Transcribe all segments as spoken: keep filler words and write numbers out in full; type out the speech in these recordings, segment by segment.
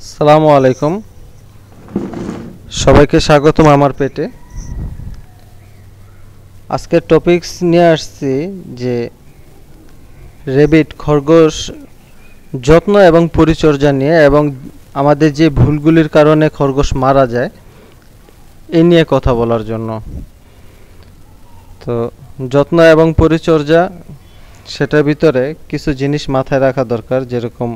আসসালামু আলাইকুম, সবাইকে স্বাগতম আমার পেটে। আজকের টপিকস নিয়ে আসছি যে রেবিট খরগোশ যত্ন এবং পরিচর্যা নিয়ে, এবং আমাদের যে ভুলগুলির কারণে খরগোশ মারা যায় এই নিয়ে কথা বলার জন্য। তো যত্ন এবং পরিচর্যা, সেটার ভিতরে কিছু জিনিস মাথায় রাখা দরকার। যেরকম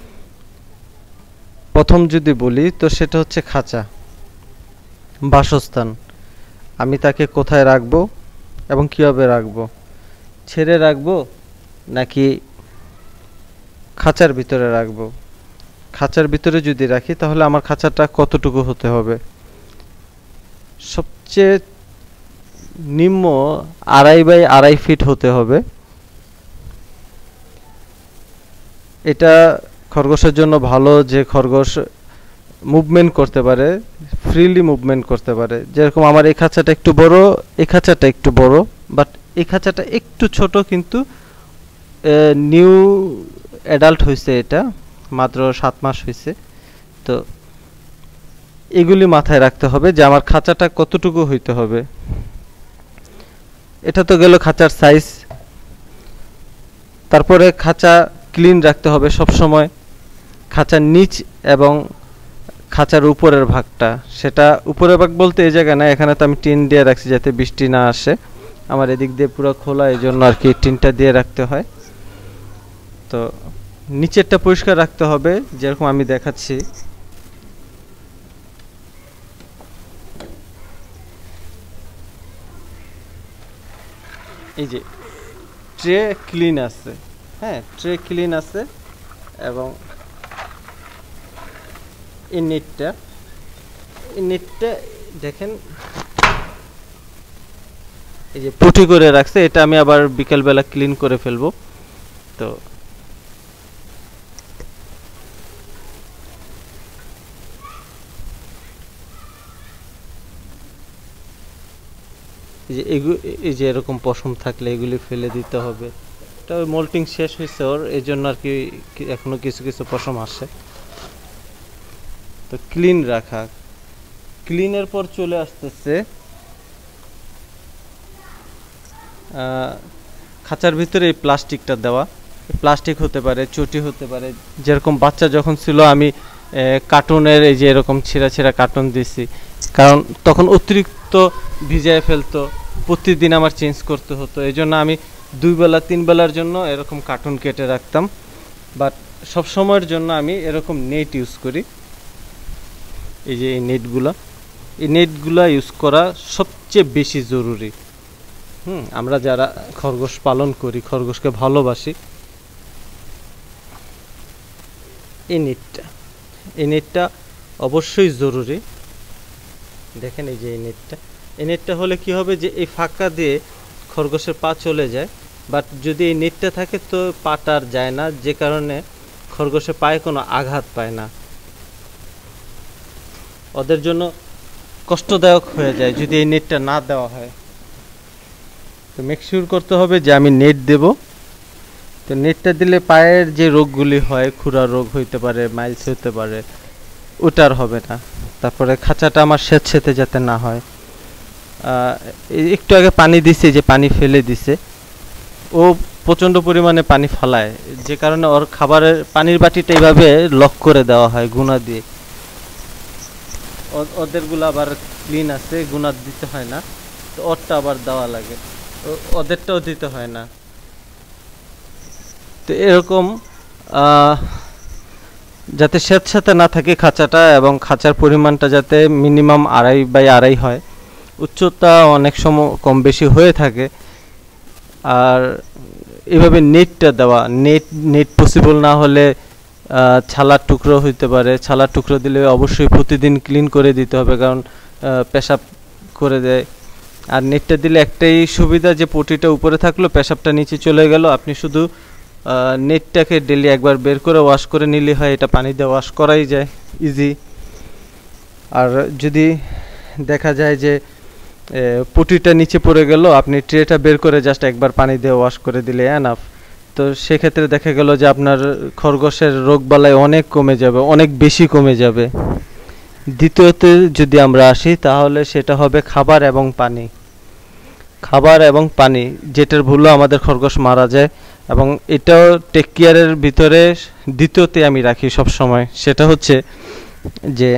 প্রথম যদি বলি তো সেটা হচ্ছে খাঁচা, বাসস্থান। আমি তাকে কোথায় রাখবো এবং কীভাবে রাখবো, ছেড়ে রাখবো নাকি খাঁচার ভিতরে রাখবো। খাঁচার ভিতরে যদি রাখি তাহলে আমার খাঁচাটা কতটুকু হতে হবে? সবচেয়ে নিম্ন আড়াই বাই আড়াই ফিট হতে হবে। এটা খরগোশের জন্য ভালো, যে খরগোশ মুভমেন্ট করতে পারে, ফ্রিলি মুভমেন্ট করতে পারে। যেরকম আমার এই খাঁচাটা একটু বড়, এই খাঁচাটা একটু বড়, বাট এই খাঁচাটা একটু ছোট, কিন্তু নিউ অ্যাডাল্ট হয়েছে, এটা মাত্র সাত মাস হয়েছে। তো এগুলি মাথায় রাখতে হবে যে আমার খাঁচাটা কতটুকু হইতে হবে। এটা তো গেল খাঁচার সাইজ। তারপরে খাঁচা ক্লিন রাখতে হবে সব সময়। খাঁচার নিচ এবং খাঁচার উপরের ভাগটা, সেটা উপরের ভাগ বলতে এই জায়গায় না, এখানে তো আমি টিন দিয়ে রাখছি যাতে বৃষ্টি না আসে। আমার এদিক দিয়ে পুরো খোলা, এই জন্য আর কি টিনটা দিয়ে রাখতে হয়। তো নিচেরটা পরিষ্কার রাখতে হবে, যেরকম আমি দেখাচ্ছি। এই যে ট্রে ক্লিন আছে, হ্যাঁ ট্রে ক্লিন আছে, এবং এই নেটটা এই নেটটা দেখেন এই যে পুটি করে রাখছে। এটা আমি আবার বিকেলবেলা ক্লিন করে ফেলবো। তো এই যে এই যে এরকম পশম থাকলে এগুলি ফেলে দিতে হবে। এটা ওই মোল্টিং শেষ হয়েছে ওর, এই জন্য আর কি এখনো কিছু কিছু পশম আসে। তো ক্লিন রাখা, ক্লিনের পর চলে আসতেছে খাঁচার ভিতরে এই প্লাস্টিকটা দেওয়া। প্লাস্টিক হতে পারে, চটি হতে পারে। যেরকম বাচ্চা যখন ছিল আমি কার্টুনের এই যে এরকম ছেঁড়া ছেঁড়া কার্টুন দিছি, কারণ তখন অতিরিক্ত ভিজায় ফেলতো, প্রতিদিন আমার চেঞ্জ করতে হতো। এই জন্য আমি দুই বেলা তিন বেলার জন্য এরকম কার্টুন কেটে রাখতাম। বাট সব সময়ের জন্য আমি এরকম নেট ইউজ করি। এই যে এই নেটগুলা, এই নেটগুলা ইউজ করা সবচেয়ে বেশি জরুরি। হুম আমরা যারা খরগোশ পালন করি, খরগোশকে ভালোবাসি, এই নেটটা এই নেটটা অবশ্যই জরুরি। দেখেন এই যে এই নেটটা এই নেটটা হলে কি হবে, যে এই ফাঁকা দিয়ে খরগোশের পা চলে যায়। বাট যদি এই নেটটা থাকে তো পাটা আর যায় না, যে কারণে খরগোশের পায়ে কোনো আঘাত পায় না। ওদের জন্য কষ্টদায়ক হয়ে যায় যদি এই নেটটা না দেওয়া হয়। তো মেক শিওর করতে হবে যে আমি নেট দেব। তো নেটটা দিলে পায়ের যে রোগগুলি হয়, খুরা রোগ হইতে পারে, মাইলস হতে পারে, ওটার হবে না। তারপরে খাঁচাটা আমার স্যাঁতসেঁতে যাতে না হয়। একটু আগে পানি দিছে, যে পানি ফেলে দিছে, ও প্রচণ্ড পরিমাণে পানি ফালায়, যে কারণে ওর খাবারের পানির বাটিটা এইভাবে লক করে দেওয়া হয় গুনা দিয়ে। ওদেরগুলো আবার ক্লিন আছে, গুনা দিতে হয় না। তো ওরটা আবার দেওয়া লাগে, ওদেরটাও দিতে হয় না। তো এরকম যাতে স্যাঁতস্যাঁতে না থাকে খাঁচাটা, এবং খাঁচার পরিমাণটা যাতে মিনিমাম আড়াই বাই আড়াই হয়। উচ্চতা অনেক সময় কম বেশি হয়ে থাকে। আর এভাবে নেটটা দেওয়া, নেট নেট পসিবল না হলে ছালার টুকরো হইতে পারে। ছালার টুকরো দিলে অবশ্যই প্রতিদিন ক্লিন করে দিতে হবে, কারণ পেশাব করে দেয়। আর নেটটা দিলে একটাই সুবিধা, যে পটিটা উপরে থাকলো, পেশাবটা নিচে চলে গেল, আপনি শুধু নেটটাকে ডেলি একবার বের করে ওয়াশ করে নিলে হয়। এটা পানি দিয়ে ওয়াশ করাই যায় ইজি। আর যদি দেখা যায় যে পটিটা নিচে পড়ে গেল, আপনি ট্রেটা বের করে জাস্ট একবার পানি দিয়ে ওয়াশ করে দিলে এনাফ। তো সেক্ষেত্রে দেখা গেল যে আপনার খরগোশের রোগবালাই অনেক কমে যাবে, অনেক বেশি কমে যাবে। দ্বিতীয়তে যদি আমরা আসি তাহলে সেটা হবে খাবার এবং পানি। খাবার এবং পানি যেটার ভুলও আমাদের খরগোশ মারা যায়, এবং এটাও টেক কেয়ারের ভিতরে দ্বিতীয়তে আমি রাখি সব সময়। সেটা হচ্ছে যে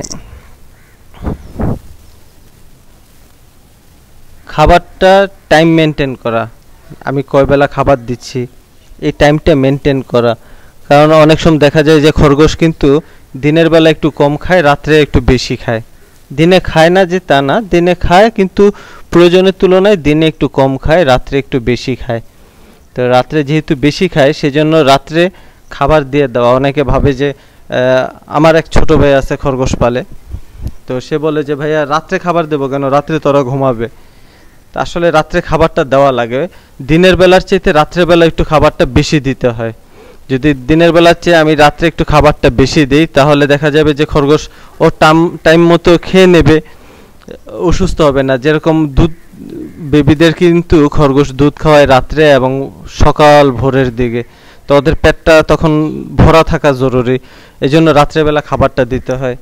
খাবারটা টাইম মেনটেন করা, আমি কয় বেলা খাবার দিচ্ছি এই টাইমটা মেনটেন করা। কারণ অনেক সময় দেখা যায় যে খরগোশ কিন্তু দিনের বেলা একটু কম খায়, রাত্রে একটু বেশি খায়। দিনে খায় না যে তা না, দিনে খায় কিন্তু প্রয়োজনের তুলনায় দিনে একটু কম খায়, রাত্রে একটু বেশি খায়। তো রাত্রে যেহেতু বেশি খায় সেজন্য রাত্রে খাবার দিয়ে দেওয়া। অনেকে ভাবে যে আমার এক ছোট ভাই আছে খরগোশ পালে, তো সে বলে যে ভাইয়া রাত্রে খাবার দেবো কেন, রাত্রে তোরা ঘুমাবে। তা আসলে রাত্রে খাবারটা দেওয়া লাগে, দিনের বেলার চাইতে রাত্রের বেলা একটু খাবারটা বেশি দিতে হয়। যদি দিনের বেলার চেয়ে আমি রাত্রে একটু খাবারটা বেশি দিই তাহলে দেখা যাবে যে খরগোশ ও টাইম টাইম মতো খেয়ে নেবে, অসুস্থ হবে না। যেরকম দুধ বেবিদের কিন্তু খরগোশ দুধ খাওয়ায় রাত্রে এবং সকাল ভোরের দিকে, তো ওদের পেটটা তখন ভরা থাকা জরুরি, এজন্য রাত্রেবেলা খাবারটা দিতে হয়।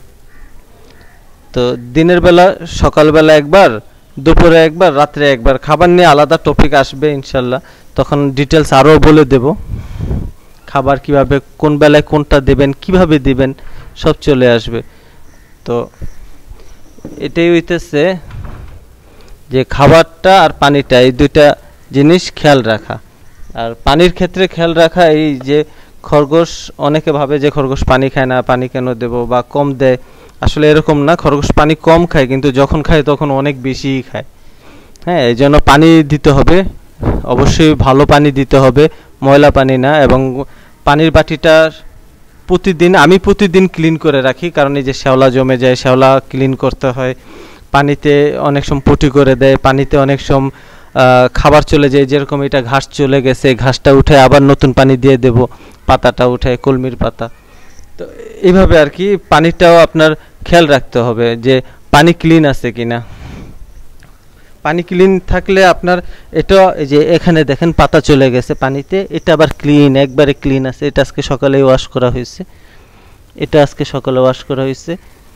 তো দিনের বেলা সকালবেলা একবার, দুপুরে একবার, রাত্রে একবার। খাবার নিয়ে আলাদা টপিক আসবে ইনশাল্লাহ, তখন ডিটেলস আরও বলে দেব। খাবার কিভাবে, কোন বেলায় কোনটা দেবেন, কিভাবে দিবেন সব চলে আসবে। তো এটাই হইতেছে যে খাবারটা আর পানিটা, এই দুইটা জিনিস খেয়াল রাখা। আর পানির ক্ষেত্রে খেয়াল রাখা এই যে খরগোশ, অনেকে ভাবে যে খরগোশ পানি খায় না, পানি কেন দেব বা কম দেয়। আসলে এরকম না, খরগোশ পানি কম খায় কিন্তু যখন খায় তখন অনেক বেশিই খায়। হ্যাঁ, এই জন্য পানি দিতে হবে, অবশ্যই ভালো পানি দিতে হবে, ময়লা পানি না। এবং পানির বাটিটা প্রতিদিন, আমি প্রতিদিন ক্লিন করে রাখি, কারণ এই যে শ্যাওলা জমে যায়, শ্যাওলা ক্লিন করতে হয়। পানিতে অনেক সময় পটি করে দেয়, পানিতে অনেক সময় খাবার চলে যায়, যেরকম এটা ঘাস চলে গেছে, ঘাসটা উঠে আবার নতুন পানি দিয়ে দেব, পাতাটা উঠে কলমির পাতা। তো এইভাবে আর কি পানিটাও আপনার খেয়াল রাখতে হবে যে পানি ক্লিন আছে কিনা। পানি ক্লিন থাকলে আপনার এটা, এই যে এখানে দেখেন পাতা চলে গেছে পানিতে, এটা আবার ক্লিন, একবারে ক্লিন আছে। এটা আজকে সকালে ওয়াশ করা হয়েছে, এটা আজকে সকালে ওয়াশ করা হয়েছে।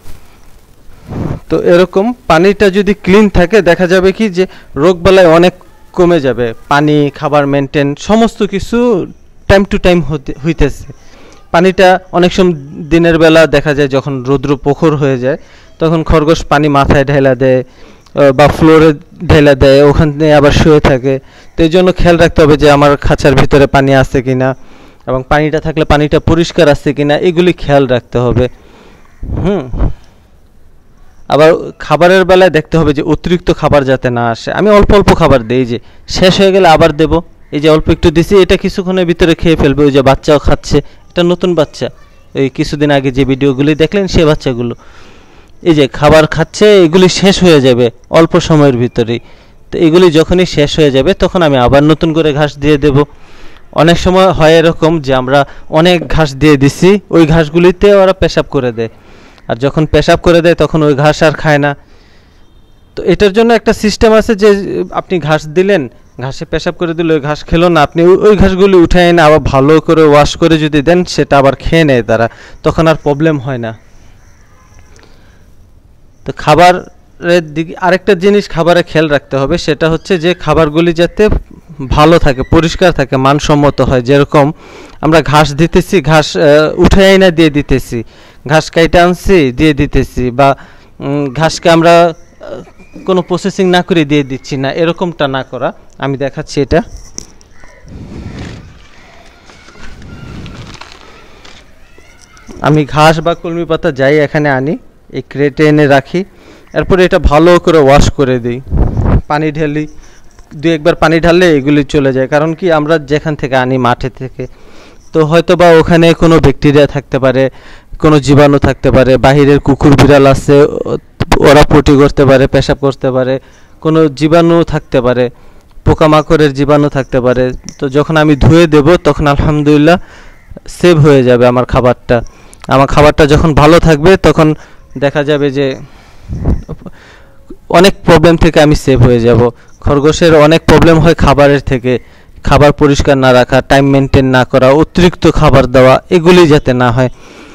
তো এরকম পানিটা যদি ক্লিন থাকে দেখা যাবে কি যে রোগবালাই অনেক কমে যাবে। পানি, খাবার মেনটেন সমস্ত কিছু টাইম টু টাইম হইতেছে। পানিটা অনেক সময় দিনের বেলা দেখা যায় যখন রৌদ্র প্রখর হয়ে যায় তখন খরগোশ পানি মাথায় ঢেলা দেয় বা ফ্লোরে ঢেলা দেয়, ওখানে আবার শুয়ে থাকে। তো এই জন্য খেয়াল রাখতে হবে যে আমার খাঁচার ভিতরে পানি আছে কিনা, এবং পানিটা থাকলে পানিটা পরিষ্কার আছে কিনা, এগুলি খেয়াল রাখতে হবে। হুম আবার খাবারের বেলায় দেখতে হবে যে অতিরিক্ত খাবার যাতে না আসে। আমি অল্প অল্প খাবার দিই, যে শেষ হয়ে গেলে আবার দেব। এই যে অল্প একটু দিছি, এটা কিছুক্ষণের ভিতরে খেয়ে ফেলবে। ওই যে বাচ্চাও খাচ্ছে, এটা নতুন বাচ্চা, এই কিছুদিন আগে যে ভিডিওগুলি দেখলেন সে বাচ্চাগুলো এই যে খাবার খাচ্ছে, এগুলি শেষ হয়ে যাবে অল্প সময়ের ভিতরেই। তো এগুলি যখনই শেষ হয়ে যাবে তখন আমি আবার নতুন করে ঘাস দিয়ে দেব। অনেক সময় হয় এরকম যে আমরা অনেক ঘাস দিয়ে দিছি, ওই ঘাসগুলিতে ওরা পেশাব করে দেয়, আর যখন পেশাব করে দেয় তখন ওই ঘাস আর খায় না। তো এটার জন্য একটা সিস্টেম আছে যে আপনি ঘাস দিলেন, ঘাসে পেশাব করে দিলে ওই ঘাস খেলো না, আপনি ওই ঘাসগুলি উঠে এনে আবার ভালো করে ওয়াশ করে যদি দেন সেটা আবার খেয়ে নেয় তারা, তখন আর প্রবলেম হয় না। তো খাবারের দিকে আরেকটা জিনিস খাবারে খেয়াল রাখতে হবে, সেটা হচ্ছে যে খাবারগুলি যাতে ভালো থাকে, পরিষ্কার থাকে, মানসম্মত হয়। যেরকম আমরা ঘাস দিতেছি, ঘাস উঠে এনে দিয়ে দিতেছি, ঘাস কাইটে আনছি দিয়ে দিতেছি, বা ঘাসকে আমরা কোনো প্রসেসিং না করে দিয়ে দিচ্ছি না, এরকমটা না করা। আমি দেখাচ্ছি, এটা আমি ঘাস বা কলমি পাতা যাই এখানে আনি, এই ক্রেটে এনে রাখি, এরপরে এটা ভালো করে ওয়াশ করে দিই, পানি ঢেলি, দুই একবার পানি ঢাললে এগুলি চলে যায়। কারণ কি আমরা যেখান থেকে আনি মাঠে থেকে, তো হয়তো বা ওখানে কোনো ব্যাকটেরিয়া থাকতে পারে, কোনো জীবাণু থাকতে পারে, বাহিরের কুকুর বিড়াল আছে ওরা পটি করতে পারে, পেশাব করতে পারে, কোনো জীবাণু থাকতে পারে, পোকামাকড়ের জীবাণু থাকতে পারে। তো যখন আমি ধুয়ে দেব তখন আলহামদুলিল্লাহ সেভ হয়ে যাবে আমার খাবারটা। আমার খাবারটা যখন ভালো থাকবে তখন দেখা যাবে যে অনেক প্রবলেম থেকে আমি সেভ হয়ে যাব। খরগোশের অনেক প্রবলেম হয় খাবারের থেকে, খাবার পরিষ্কার না রাখা, টাইম মেনটেন না করা, অতিরিক্ত খাবার দেওয়া, এগুলি যাতে না হয়।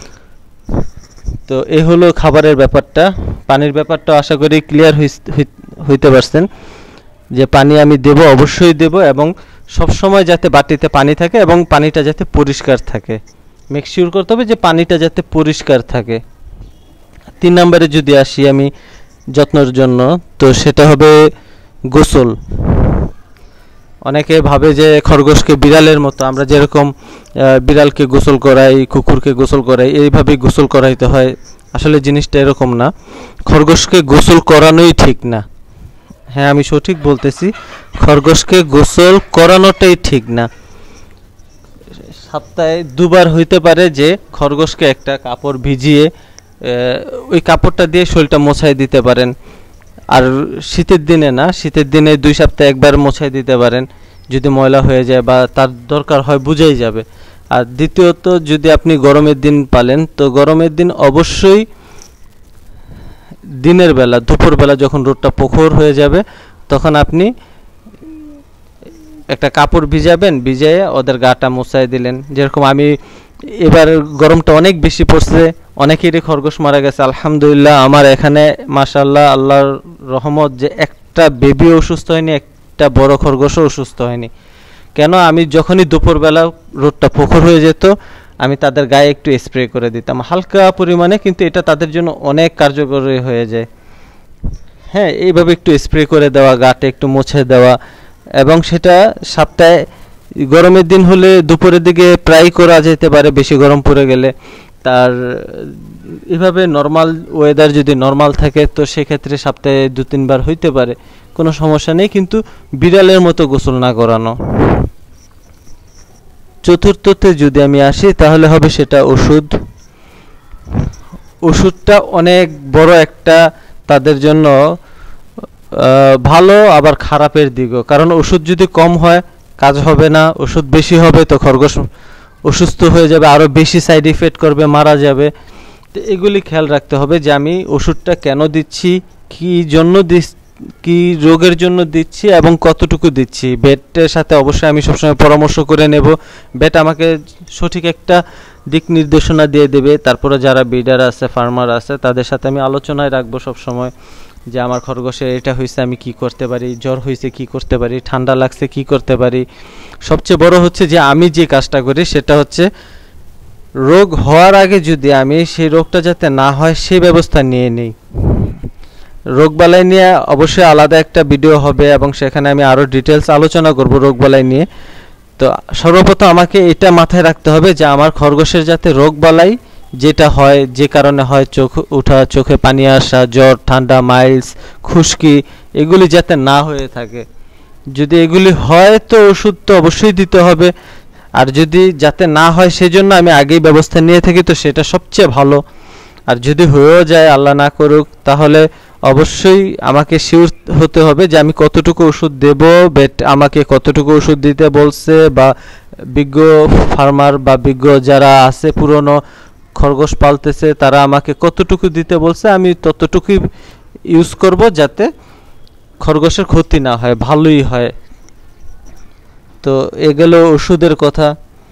তো এই হলো খাবারের ব্যাপারটা। পানির ব্যাপারটা আশা করি ক্লিয়ার হইতে পারছেন, যে পানি আমি দেব, অবশ্যই দেব, এবং সব সময় যাতে বাটিতে পানি থাকে এবং পানিটা যাতে পরিষ্কার থাকে। মেক শিওর করতে হবে যে পানিটা যাতে পরিষ্কার থাকে। তিন নম্বরে যদি আসি আমি যত্নের জন্য, তো সেটা হবে গোসল। অনেকে ভাবে যে খরগোশকে বিড়ালের মতো, আমরা যেরকম বিড়ালকে গোসল করাই, কুকুরকে গোসল করাই, এইভাবেই গোসল করাইতে হয়। আসলে জিনিসটা এরকম না। খরগোশকে গোসল করানোই ঠিক না। হ্যাঁ, আমি সঠিক বলতেছি, খরগোশকে গোসল করানোটাই ঠিক না। সপ্তাহে দুবার হইতে পারে যে খরগোশকে একটা কাপড় ভিজিয়ে ওই কাপড়টা দিয়ে শরীরটা মোছাই দিতে পারেন। আর শীতের দিনে না, শীতের দিনে দুই সপ্তাহে একবার মোছাই দিতে পারেন। যদি ময়লা হয়ে যায় বা তার দরকার হয় বুঝেই যাবে। আর দ্বিতীয়ত, যদি আপনি গরমের দিন পালেন, তো গরমের দিন অবশ্যই দিনের বেলা, দুপুরবেলা যখন রোদটা প্রখর হয়ে যাবে, তখন আপনি একটা কাপড় ভিজাবেন, ভিজিয়ে ওদের গাটা মোছাই দিলেন। যেরকম আমি এবার গরমটা অনেক বেশি পড়ছে, অনেকেরই খরগোশ মারা গেছে। আলহামদুলিল্লাহ, আমার এখানে মাশাআল্লাহ আল্লাহর রহমত যে একটা বেবি অসুস্থ হয়নি, একটা বড় খরগোশও অসুস্থ হয়নি। কেন? আমি যখনই দুপুরবেলা রোদটা প্রখর হয়ে যেত, আমি তাদের গায়ে একটু স্প্রে করে দিতাম হালকা পরিমাণে, কিন্তু এটা তাদের জন্য অনেক কার্যকরী হয়ে যায়। হ্যাঁ, এইভাবে একটু স্প্রে করে দেওয়া, গাটা একটু মুছে দেওয়া, এবং সেটা সপ্তাহে গরমের দিন হলে দুপুরের দিকে প্রায় করা যেতে পারে, বেশি গরম পড়ে গেলে। তার এভাবে নর্মাল ওয়েদার যদি নর্মাল থাকে, তো সেক্ষেত্রে সপ্তাহে দু তিনবার হইতে পারে, কোনো সমস্যা নেই, কিন্তু বিড়ালের মতো গোসল না করানো। চতুর্থতে যদি আমি আসি, তাহলে হবে সেটা ওষুধ। ওষুধটা অনেক বড় একটা তাদের জন্য ভালো আবার খারাপের দিকও। কারণ ওষুধ যদি কম হয় কাজ হবে না, ওষুধ বেশি হবে তো খরগোশ অসুস্থ হয়ে যাবে, আরও বেশি সাইড ইফেক্ট করবে, মারা যাবে। তো এগুলি খেয়াল রাখতে হবে যে আমি ওষুধটা কেন দিচ্ছি, কী জন্য দিচ্ছি, কি রোগের জন্য দিচ্ছি এবং কতটুকু দিচ্ছি। ভেটের সাথে অবশ্যই আমি সবসময় পরামর্শ করে নেব। ভেট আমাকে সঠিক একটা দিক নির্দেশনা দিয়ে দেবে। তারপরে যারা ব্রিডার আছে, ফার্মার আছে, তাদের সাথে আমি আলোচনায় রাখবো সবসময় যে আমার খরগোশের এটা হয়েছে, আমি কি করতে পারি, জ্বর হয়েছে কি করতে পারি, ঠান্ডা লাগছে কি করতে পারি। সবচেয়ে বড় হচ্ছে যে আমি যে কাজটা করি সেটা হচ্ছে রোগ হওয়ার আগে যদি আমি সেই রোগটা যাতে না হয় সেই ব্যবস্থা নিয়ে নিই। রোগবালাই নিয়ে অবশ্যই আলাদা একটা ভিডিও হবে এবং সেখানে আমি আরও ডিটেলস আলোচনা করব রোগবালাই নিয়ে। তো সর্বপ্রথম আমাকে এটা মাথায় রাখতে হবে যে আমার খরগোশের যাতে রোগবালাই যেটা হয়, যে কারণে হয় চোখ ওঠা, চোখে পানি আসা, জ্বর, ঠান্ডা, মাইলস, খুশকি, এগুলি যাতে না হয়ে থাকে। যদি এগুলি হয় তো ওষুধ তো অবশ্যই দিতে হবে, আর যদি যাতে না হয় সেজন্য আমি আগেই ব্যবস্থা নিয়ে থাকি তো সেটা সবচেয়ে ভালো। আর যদি হয়েও যায়, আল্লাহ না করুক, তাহলে অবশ্যই আমাকে শিওর হতে হবে যে আমি কতটুকু ওষুধ দেব, বেট আমাকে কতটুকু ওষুধ দিতে বলছে, বা বিজ্ঞ ফার্মার বা বিজ্ঞ যারা আছে পুরনো খরগোশ পালতেছে তারা আমাকে কতটুকু দিতে বলছে, আমি ততটুকুই ইউজ করব যাতে খরগোশের ক্ষতি না হয়, ভালোই হয়। তো এগুলো ওষুধের কথা।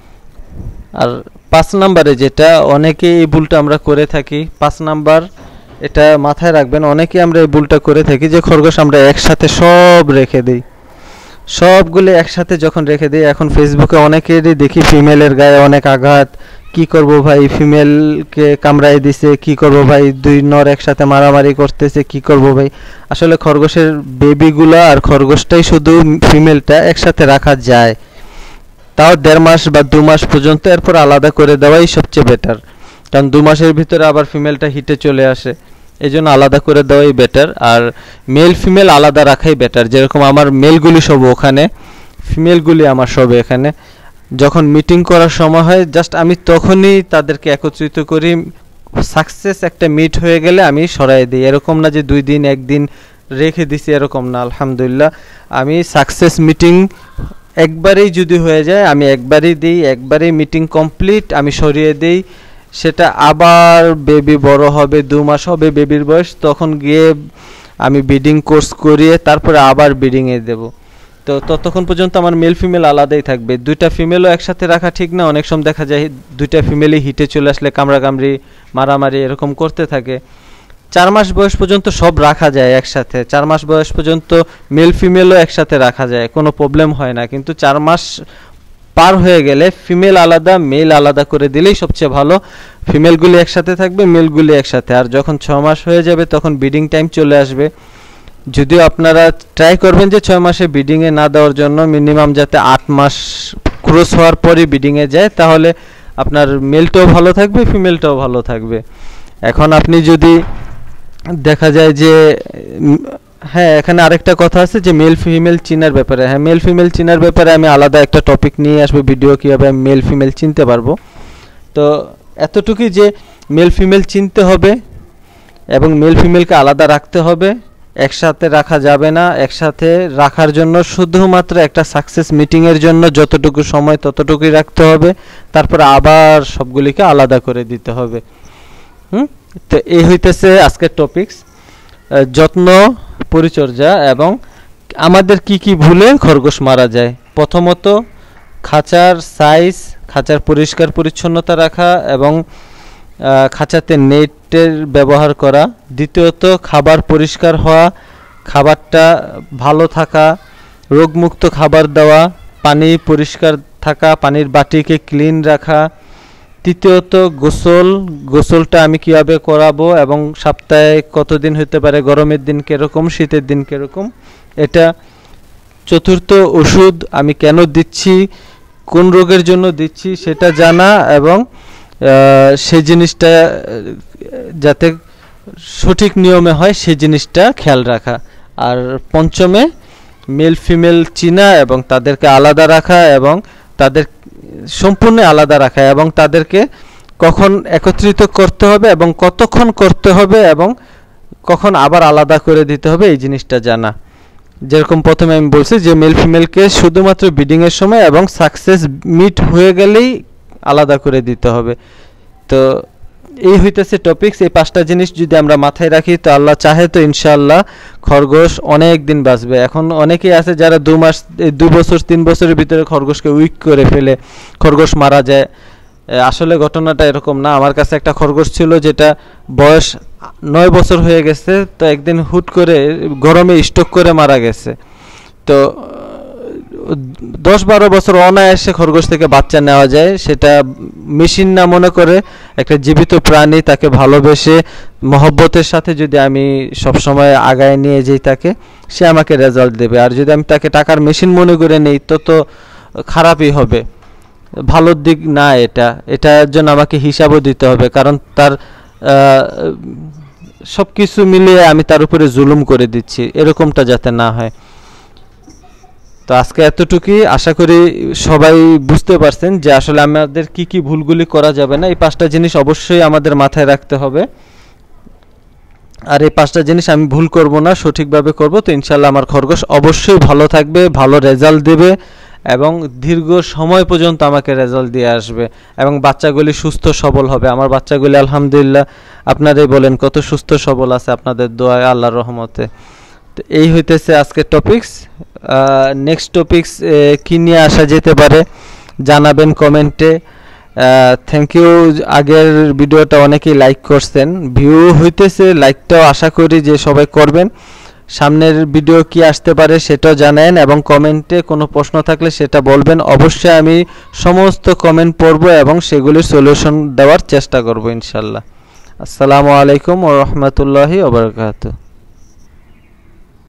আর পাঁচ নাম্বারে যেটা অনেকে এই ভুলটা আমরা করে থাকি, পাঁচ নাম্বার এটা মাথায় রাখবেন, অনেকে আমরা এই ভুলটা করে থাকি যে খরগোশ আমরা একসাথে সব রেখে দিই। সবগুলো একসাথে যখন রেখে দিই, এখন ফেসবুকে অনেকেরই দেখি ফিমেলের গায়ে অনেক আঘাত, কি করব ভাই, ফিমেলকে কামড়াই দিছে, কি করব ভাই, দুই নর একসাথে মারামারি করতেছে, কি করব ভাই। আসলে খরগোশের বেবিগুলা আর খরগোশটাই শুধু ফিমেলটা একসাথে রাখা যায়, তাও দেড় মাস বা দু মাস পর্যন্ত, এরপর আলাদা করে দেওয়াই সবচেয়ে বেটার। কারণ দু মাসের ভিতরে আবার ফিমেলটা হিটে চলে আসে, এই জন্য আলাদা করে দেওয়াই বেটার। আর মেল ফিমেল আলাদা রাখাই বেটার। যেরকম আমার মেলগুলি সব ওখানে, ফিমেলগুলি আমার সব এখানে। যখন মিটিং করার সময় হয় জাস্ট আমি তখনই তাদেরকে একত্রিত করি, সাকসেস একটা মিট হয়ে গেলে আমি সরাই দিই। এরকম না যে দুই দিন একদিন রেখে দিছি, এরকম না। আলহামদুলিল্লাহ আমি সাকসেস মিটিং একবারেই যদি হয়ে যায় আমি একবারই দিই, একবারেই মিটিং কমপ্লিট আমি সরিয়ে দিই। সেটা আবার বেবি বড় হবে, দু মাস হবে বেবির বয়স, তখন গিয়ে আমি ব্রিডিং কোর্স করিয়ে তারপরে আবার ব্রিডিংয়ে দেব। তো ততক্ষণ পর্যন্ত আমার মেল ফিমেল আলাদাই থাকবে। দুইটা ফিমেলও একসাথে রাখা ঠিক না, অনেক সময় দেখা যায় দুইটা ফিমেলই হিটে চলে আসলে কামড়াকামড়ি মারামারি এরকম করতে থাকে। চার মাস বয়স পর্যন্ত সব রাখা যায় একসাথে, চার মাস বয়স পর্যন্ত মেল ফিমেলও একসাথে রাখা যায়, কোনো প্রবলেম হয় না। কিন্তু চার মাস পার হয়ে গেলে ফিমেল আলাদা মেল আলাদা করে দিলেই সবচেয়ে ভালো। ফিমেলগুলি একসাথে থাকবে, মেলগুলি একসাথে। আর যখন ছ মাস হয়ে যাবে তখন ব্রিডিং টাইম চলে আসবে। যদিও আপনারা ট্রাই করবেন যে ছয় মাসে ব্রিডিংয়ে না দেওয়ার জন্য, মিনিমাম যাতে আট মাস ক্রস হওয়ার পরই ব্রিডিংয়ে যায়, তাহলে আপনার মেলটাও ভালো থাকবে ফিমেলটাও ভালো থাকবে। এখন আপনি যদি দেখা যায় যে হ্যাঁ, এখানে আরেকটা কথা আছে যে মেল ফিমেল চিনার ব্যাপারে। হ্যাঁ, মেল ফিমেল চিনার ব্যাপারে আমি আলাদা একটা টপিক নিয়ে আসবো ভিডিও, কীভাবে আমি মেল ফিমেল চিনতে পারবো। তো এতটুকুই যে মেল ফিমেল চিনতে হবে এবং মেল ফিমেলকে আলাদা রাখতে হবে, একসাথে রাখা যাবে না। একসাথে রাখার জন্য শুধুমাত্র একটা সাকসেস মিটিংয়ের জন্য যতটুকু সময় ততটুকুই রাখতে হবে, তারপর আবার সবগুলিকে আলাদা করে দিতে হবে। হুম তো এই হইতেছে আজকের টপিকস, যত্ন পরিচর্যা এবং আমাদের কি কি ভুলে খরগোশ মারা যায়। প্রথমত খাঁচার সাইজ, খাঁচার পরিষ্কার পরিচ্ছন্নতা রাখা এবং খাঁচাতে নেটের ব্যবহার করা। দ্বিতীয়ত খাবার পরিষ্কার হওয়া, খাবারটা ভালো থাকা, রোগমুক্ত খাবার দেওয়া, পানি পরিষ্কার থাকা, পানির বাটিকে ক্লিন রাখা। তৃতীয়ত গোসল, গোসলটা আমি কীভাবে করাবো এবং সপ্তাহে কতদিন হতে পারে, গরমের দিন কীরকম, শীতের দিন কীরকম এটা। চতুর্থ ওষুধ আমি কেন দিচ্ছি, কোন রোগের জন্য দিচ্ছি সেটা জানা এবং সেই জিনিসটা যাতে সঠিক নিয়মে হয় সেই জিনিসটা খেয়াল রাখা। আর পঞ্চমে মেল ফিমেল চিনা এবং তাদেরকে আলাদা রাখা এবং তাদের সম্পূর্ণ আলাদা রাখা এবং তাদেরকে কখন একত্রিত করতে হবে এবং কতক্ষণ করতে হবে এবং কখন আবার আলাদা করে দিতে হবে এই জিনিসটা জানা। যেরকম প্রথমে আমি বলছি যে মেল ফিমেলকে শুধুমাত্র ব্রিডিংয়ের সময় এবং সাকসেস মিট হয়ে গেলেই আলাদা করে দিতে হবে। তো এই হইতেছে টপিকস। এই পাঁচটা জিনিস যদি আমরা মাথায় রাখি তো আল্লাহ চাহে তো ইনশাআল্লাহ খরগোশ অনেক দিন বাঁচবে। এখন অনেকেই আছে যারা দু মাস দু বছর তিন বছরের ভিতরে খরগোশকে উইক করে ফেলে, খরগোশ মারা যায়। আসলে ঘটনাটা এরকম না। আমার কাছে একটা খরগোশ ছিল যেটা বয়স নয় বছর হয়ে গেছে, তো একদিন হুট করে গরমে স্ট্রোক করে মারা গেছে। তো দশ বারো বছর অনায়াসে খরগোশ থেকে বাচ্চা নেওয়া যায়, সেটা মেশিন না মনে করে একটা জীবিত প্রাণী, তাকে ভালোবেসে মহব্বতের সাথে যদি আমি সবসময় আগায় নিয়ে যাই তাকে, সে আমাকে রেজাল্ট দেবে। আর যদি আমি তাকে টাকার মেশিন মনে করে নেই তো তো খারাপই হবে, ভালোর দিক না এটা। এটার জন্য আমাকে হিসাবও দিতে হবে, কারণ তার সব কিছু মিলিয়ে আমি তার উপরে জুলুম করে দিচ্ছি, এরকমটা যাতে না হয়। তো আজকে এতটুকুই, আশা করি সবাই বুঝতে পারছেন যে আসলে আমাদের কি কি ভুলগুলি করা যাবে না। এই পাঁচটা জিনিস অবশ্যই আমাদের মাথায় রাখতে হবে, আর এই পাঁচটা জিনিস আমি ভুল করব না, সঠিকভাবে করব, তো ইনশাল্লাহ আমার খরগোশ অবশ্যই ভালো থাকবে, ভালো রেজাল্ট দেবে এবং দীর্ঘ সময় পর্যন্ত আমাকে রেজাল্ট দিয়ে আসবে এবং বাচ্চাগুলি সুস্থ সবল হবে। আমার বাচ্চাগুলি আলহামদুলিল্লাহ আপনারাই বলেন কত সুস্থ সবল আছে আপনাদের দোয়ায়, আল্লাহর রহমতে। তো এই হইতেছে আজকের টপিকস। নেক্সট টপিকস কী নিয়ে আসা যেতে পারে জানাবেন কমেন্টে। Thank you. আগের ভিডিওটা অনেকেই লাইক করছেন, ভিউ হইতেছে, লাইকটাও আশা করি যে সবাই করবেন। সামনের ভিডিও কি আসতে পারে সেটাও জানান এবং কমেন্টে কোনো প্রশ্ন থাকলে সেটা বলবেন। অবশ্যই আমি সমস্ত কমেন্ট পড়ব এবং সেগুলির সলিউশন দেওয়ার চেষ্টা করব ইনশাল্লাহ। আসসালামু আলাইকুম ওয়া রাহমাতুল্লাহি ওয়া বারাকাতুহু।